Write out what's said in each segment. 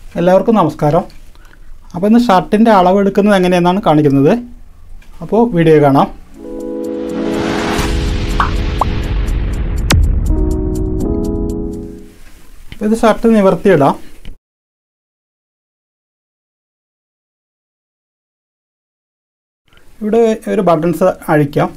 എല്ലാവർക്കും നമസ്കാരം. അപ്പോൾ ഇന്ന് ഷർട്ടിൻ്റെ അളവെടുക്കുന്നത് എങ്ങനെയെന്നാണ് കാണിക്കുന്നത്. അപ്പോൾ വീഡിയോ കാണാം. ഇത് ഷർട്ട് നിവർത്തിയിടാം. ഇവിടെ ഒരു ബട്ടൺസ് അഴിക്കാം.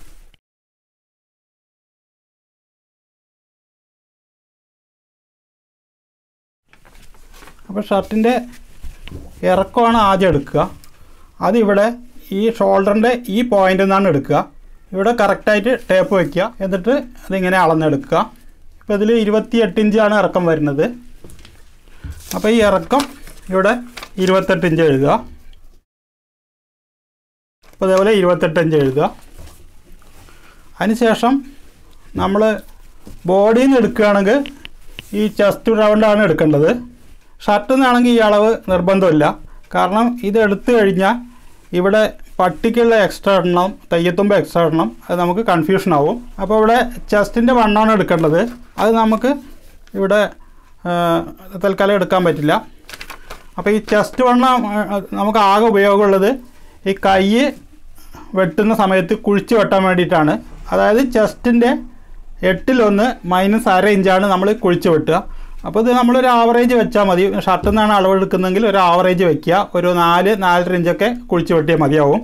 അപ്പോൾ ഷർട്ടിൻ്റെ ഇറക്കമാണ് ആദ്യം എടുക്കുക. അതിവിടെ ഈ ഷോൾഡറിൻ്റെ ഈ പോയിൻ്റിൽ നിന്നാണ് എടുക്കുക. ഇവിടെ കറക്റ്റായിട്ട് ടേപ്പ് വയ്ക്കുക. എന്നിട്ട് അതിങ്ങനെ അളന്നെടുക്കുക. ഇപ്പോൾ ഇതിൽ 28 ഇഞ്ചാണ് ഇറക്കം വരുന്നത്. അപ്പോൾ ഈ ഇറക്കം ഇവിടെ 28 ഇഞ്ച് എഴുതുക. അപ്പോൾ അതേപോലെ 28 ഇഞ്ച് എഴുതുക. അതിനുശേഷം നമ്മൾ ബോഡിയിൽ നിന്ന് എടുക്കുകയാണെങ്കിൽ ഈ ചെസ്റ്റ് റൗണ്ടാണ് എടുക്കേണ്ടത്. ഷർട്ടിൽ നിന്നാണെങ്കിൽ ഈ അളവ് നിർബന്ധമില്ല. കാരണം ഇത് എടുത്തു കഴിഞ്ഞാൽ ഇവിടെ പട്ടിക്കുള്ള എക്സ്ട്രാ ഇടണം, തെയ്യത്തുമ്പോൾ എക്സ്ട്രാ ഇടണം. അത് നമുക്ക് കൺഫ്യൂഷൻ ആവും. അപ്പോൾ ഇവിടെ ചെസ്റ്റിൻ്റെ വണ്ണമാണ് എടുക്കേണ്ടത്. അത് നമുക്ക് ഇവിടെ തൽക്കാലം എടുക്കാൻ പറ്റില്ല. അപ്പോൾ ഈ ചെസ്റ്റ് വണ്ണം നമുക്ക് ആകെ ഉപയോഗമുള്ളത് ഈ കൈ വെട്ടുന്ന സമയത്ത് കുഴിച്ച് വെട്ടാൻ വേണ്ടിയിട്ടാണ്. അതായത് ചെസ്റ്റിൻ്റെ 8/1 മൈനസ് അര ഇഞ്ചാണ് നമ്മൾ കുഴിച്ച് വെട്ടുക. അപ്പോൾ ഇത് നമ്മളൊരു ആവറേജ് വെച്ചാൽ മതി. ഷർട്ടിൽ നിന്നാണ് അളവെടുക്കുന്നതെങ്കിൽ ഒരു ആവറേജ് വയ്ക്കുക. ഒരു 4-4.5 ഇഞ്ചൊക്കെ കുഴിച്ച് വെട്ടിയാൽ മതിയാവും.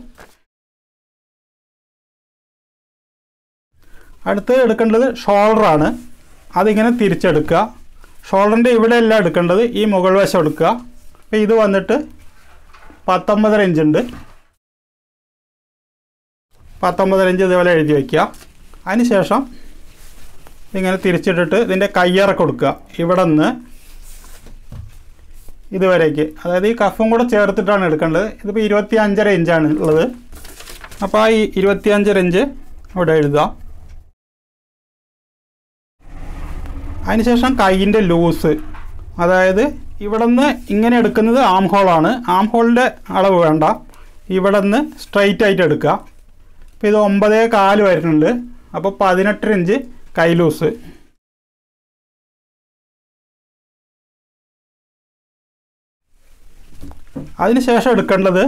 അടുത്ത് എടുക്കേണ്ടത് ഷോൾഡറാണ്. അതിങ്ങനെ തിരിച്ചെടുക്കുക. ഷോൾഡറിൻ്റെ ഇവിടെയല്ല എടുക്കേണ്ടത്, ഈ മുകൾ വശം എടുക്കുക. അപ്പോൾ ഇത് വന്നിട്ട് 19.5 ഇഞ്ചുണ്ട്. 19.5 ഇഞ്ച് ഇതേപോലെ എഴുതി വയ്ക്കുക. അതിനുശേഷം ഇങ്ങനെ തിരിച്ചിട്ടിട്ട് ഇതിൻ്റെ കയ്യിറക്കം കൊടുക്കുക. ഇവിടെ നിന്ന് ഇതുവരേക്ക്, അതായത് ഈ കഫും കൂടെ ചേർത്തിട്ടാണ് എടുക്കേണ്ടത്. ഇതിപ്പോൾ 25.5 ഇഞ്ചാണ് ഉള്ളത്. അപ്പോൾ ആ ഈ 25.5 ഇഞ്ച് ഇവിടെ എഴുതുക. അതിനുശേഷം കൈയിൻ്റെ ലൂസ്, അതായത് ഇവിടെ നിന്ന് ഇങ്ങനെ എടുക്കുന്നത് ആം ഹോളാണ്. ആം ഹോളിൻ്റെ അളവ് വേണ്ട, ഇവിടെ നിന്ന് സ്ട്രൈറ്റ് ആയിട്ട് എടുക്കുക. അപ്പോൾ ഇത് 9.4 വരുന്നുണ്ട്. അപ്പോൾ 18 ഇഞ്ച് കൈ ലൂസ്. അതിനുശേഷം എടുക്കേണ്ടത്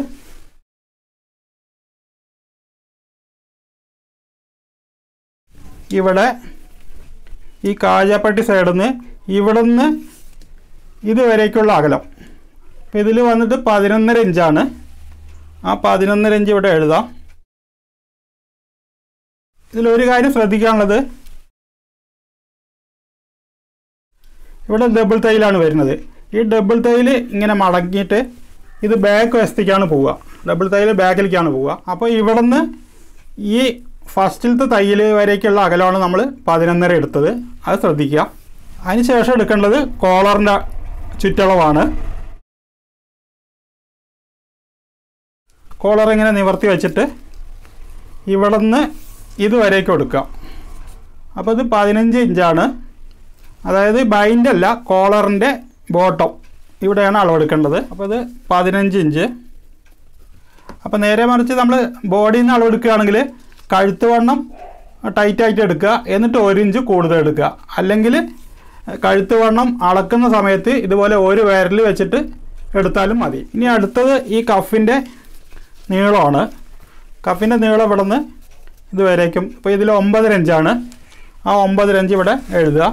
ഇവിടെ ഈ കാജാപ്പട്ടി സൈഡിൽ നിന്ന് ഇവിടെ നിന്ന് ഇതുവരേക്കുള്ള അകലം. അപ്പോൾ ഇതിൽ വന്നിട്ട് 11.5 ഇഞ്ചാണ്. ആ 11.5 ഇഞ്ച് ഇവിടെ എഴുതാം. ഇതിലൊരു കാര്യം ശ്രദ്ധിക്കാനുള്ളത്, ഇവിടെ ഡബിൾ തൈലാണ് വരുന്നത്. ഈ ഡബിൾ തൈൽ ഇങ്ങനെ മടങ്ങിയിട്ട് ഇത് ബാക്ക് വശത്തേക്കാണ് പോവുക. ഡബിൾ തൈൽ ബാക്കിലേക്കാണ് പോവുക. അപ്പോൾ ഇവിടെ നിന്ന് ഈ ഫസ്റ്റിലത്തെ തയ്യൽ വരേക്കുള്ള അകലമാണ് നമ്മൾ 11.5 എടുത്തത്. അത് ശ്രദ്ധിക്കുക. അതിനുശേഷം എടുക്കേണ്ടത് കോളറിൻ്റെ ചുറ്റളവാണ്. കോളർ ഇങ്ങനെ നിവർത്തി വെച്ചിട്ട് ഇവിടെ നിന്ന് ഇതുവരേക്കും എടുക്കുക. അപ്പോൾ ഇത് 15 ഇഞ്ചാണ്. അതായത് ബൈൻഡല്ല, കോളറിൻ്റെ ബോട്ടം ഇവിടെയാണ് അളവെടുക്കേണ്ടത്. അപ്പോൾ ഇത് 15 ഇഞ്ച്. അപ്പോൾ നേരെ മറിച്ച് നമ്മൾ ബോഡിയിൽ നിന്ന് അളവെടുക്കുകയാണെങ്കിൽ കഴുത്ത് വണ്ണം ടൈറ്റായിട്ട് എടുക്കുക, എന്നിട്ട് 1 ഇഞ്ച് കൂടുതൽ എടുക്കുക. അല്ലെങ്കിൽ കഴുത്ത് വണ്ണം അളക്കുന്ന സമയത്ത് ഇതുപോലെ ഒരു വിരൽ വെച്ചിട്ട് എടുത്താലും മതി. ഇനി അടുത്തത് ഈ കഫിൻ്റെ നീളമാണ്. കഫിൻ്റെ നീളം ഇവിടെ നിന്ന് ഇതുവരേക്കും. ഇപ്പോൾ ഇതിൽ 9.5 ഇഞ്ചാണ്. ആ 9.5 ഇഞ്ച് ഇവിടെ എഴുതുക.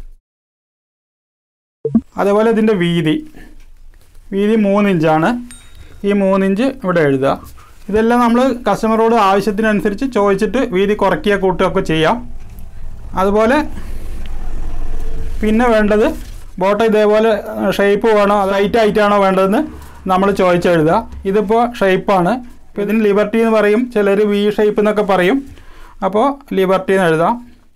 അതേപോലെ ഇതിൻ്റെ വീതി 3 ഇഞ്ചാണ്. ഈ 3 ഇഞ്ച് ഇവിടെ എഴുതുക. ഇതെല്ലാം നമ്മൾ കസ്റ്റമറോട് ആവശ്യത്തിനനുസരിച്ച് ചോദിച്ചിട്ട് വീതി കുറയ്ക്കുക കൂട്ടുകയൊക്കെ ചെയ്യാം. അതുപോലെ പിന്നെ വേണ്ടത് ബോട്ടം ഇതേപോലെ ഷേപ്പ് വേണോ ലൈറ്റ് ആയിട്ടാണോ വേണ്ടതെന്ന് നമ്മൾ ചോദിച്ചെഴുതുക. ഇതിപ്പോൾ ഷേപ്പാണ്. ഇപ്പോൾ ഇതിന് ലിബർട്ടി എന്ന് പറയും, ചിലർ വി ഷേപ്പ് എന്നൊക്കെ പറയും. അപ്പോൾ ലിബർട്ടി എന്ന് എഴുതാം,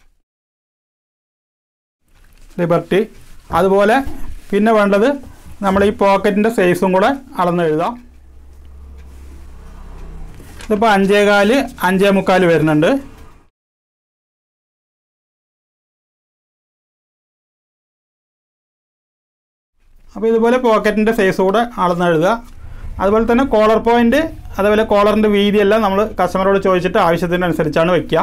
ലിബർട്ടി. അതുപോലെ പിന്നെ വേണ്ടത് നമ്മൾ ഈ പോക്കറ്റിൻ്റെ സൈസും കൂടെ അളന്ന് എഴുതാം. ഇതിപ്പോൾ 5.4 5.75 വരുന്നുണ്ട്. അപ്പോൾ ഇതുപോലെ പോക്കറ്റിൻ്റെ സൈസ് കൂടെ അളന്ന് എഴുതുക. അതുപോലെ തന്നെ കോളർ പോയിൻ്റ്, അതുപോലെ കോളറിൻ്റെ വീതിയെല്ലാം നമ്മൾ കസ്റ്റമറോട് ചോദിച്ചിട്ട് ആവശ്യത്തിനനുസരിച്ചാണ് വയ്ക്കുക.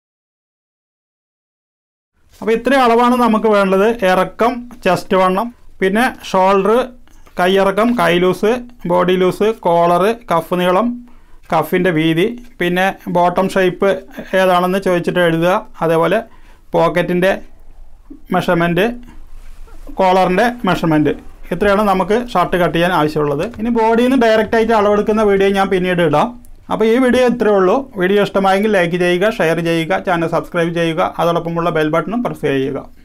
അപ്പോൾ ഇത്രയും അളവാണ് നമുക്ക് വേണ്ടത്. ഇറക്കം, ചെസ്റ്റ് വണ്ണം, പിന്നെ ഷോൾഡർ, കയ്യിറക്കം, കൈ loose, body loose, collar, cuff നീളം, കഫിൻ്റെ വീതി, പിന്നെ ബോട്ടം ഷേപ്പ് ഏതാണെന്ന് ചോദിച്ചിട്ട് എഴുതുക. അതേപോലെ പോക്കറ്റിൻ്റെ മെഷർമെൻറ്റ്, കോളറിൻ്റെ മെഷർമെൻറ്റ്, ഇത്രയാണ് നമുക്ക് ഷർട്ട് കട്ട് ചെയ്യാൻ ആവശ്യമുള്ളത്. ഇനി ബോഡിയിൽ നിന്ന് ഡയറക്റ്റായിട്ട് അളവെടുക്കുന്ന വീഡിയോ ഞാൻ പിന്നീട് ഇടാം. അപ്പോൾ ഈ വീഡിയോ ഇത്രയേ ഉള്ളൂ. വീഡിയോ ഇഷ്ടമായെങ്കിൽ ലൈക്ക് ചെയ്യുക, ഷെയർ ചെയ്യുക, ചാനൽ സബ്സ്ക്രൈബ് ചെയ്യുക, അതോടൊപ്പമുള്ള ബെൽ ബട്ടണും പ്രസ് ചെയ്യുക.